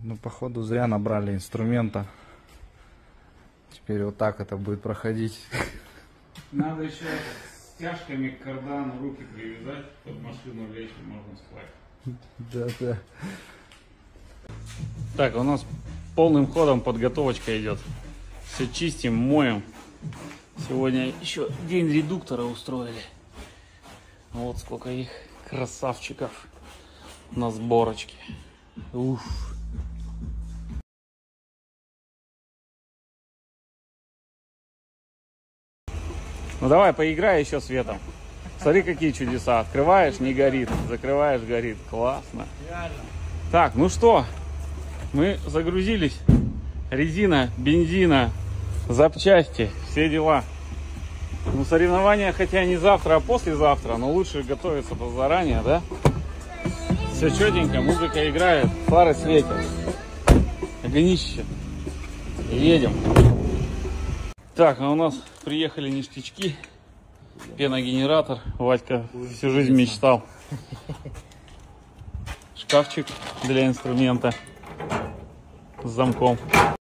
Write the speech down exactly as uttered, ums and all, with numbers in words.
Ну, походу, зря набрали инструмента. Теперь вот так это будет проходить. Надо еще стяжками к кардану руки привязать, под машину лечь и можно спать. Да, да. Так, у нас полным ходом подготовочка идет. Все чистим, моем. Сегодня еще день редуктора устроили. Вот сколько их красавчиков на сборочке. Уф. Ну давай, поиграй еще светом. Смотри, какие чудеса. Открываешь, не горит. Закрываешь, горит. Классно. Так, ну что, мы загрузились. Резина, бензина, запчасти, все дела. Ну, соревнования, хотя не завтра, а послезавтра, но лучше готовиться заранее, да? Все четенько, музыка играет, фары светят. Огнище. Едем. Так, а у нас приехали ништячки. Пеногенератор. Вадька всю жизнь мечтал. Шкафчик для инструмента с замком.